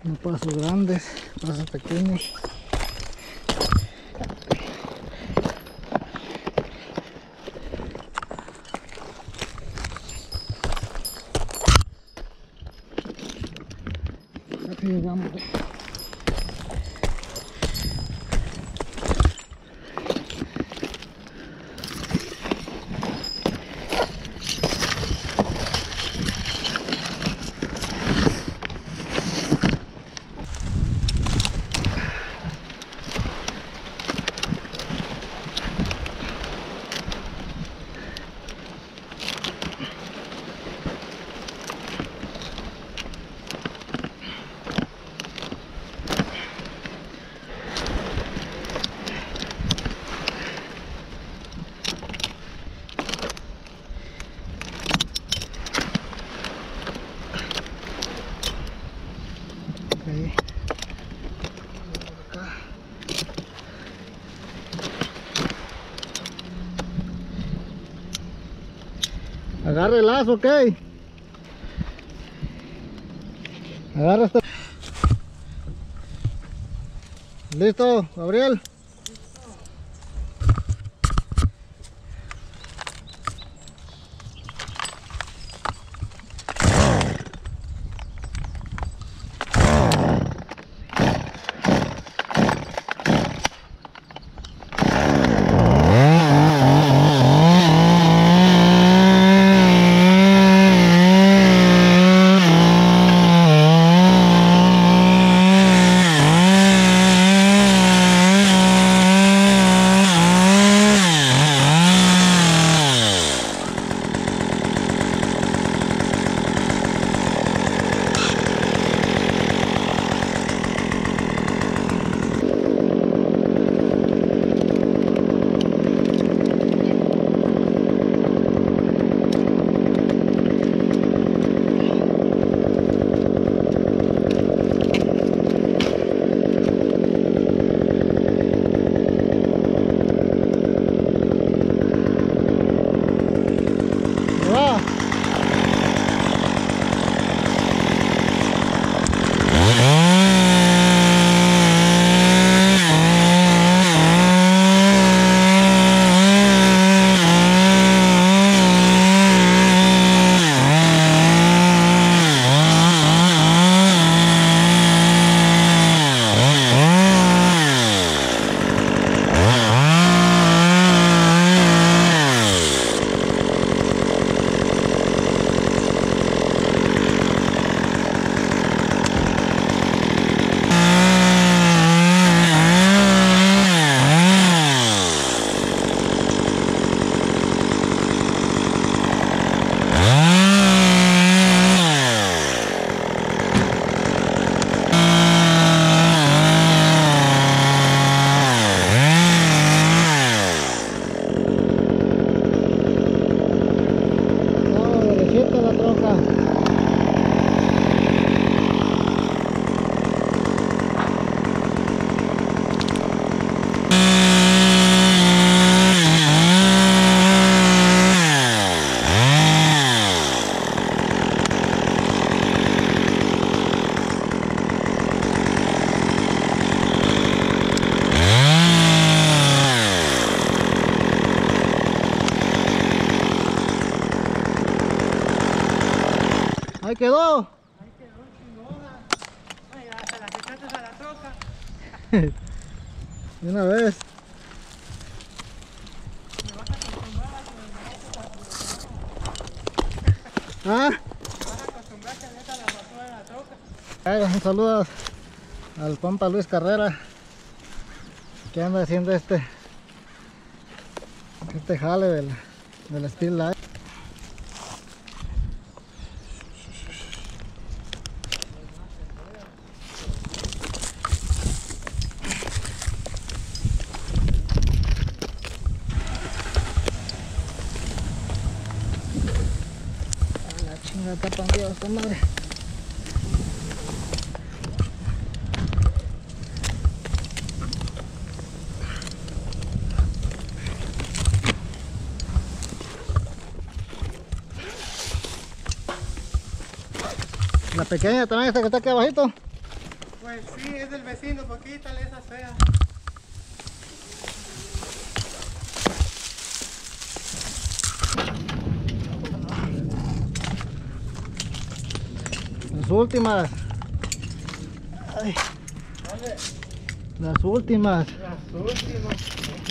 No pasos grandes, pasos pequeños. Aquí llegamos. Okay. Agarre el lazo, ok. Agarra esto. Listo, Gabriel. Ahí quedó. Ahí quedó chingona. Ay, hasta las echaste a la troca. De una vez. Me vas a acostumbrar a que me ¿Ah? vas a acostumbrar que metas la basura en la troca. Un saludo al compa Luis Carrera, que anda haciendo este jale del Steel Light. A la chinga, está pandeado esta madre. La pequeña también, esta que está aquí abajito. Pues sí, es del vecino, pues quítale esas feas. Las últimas. Ay, Dale, las últimas. las últimas.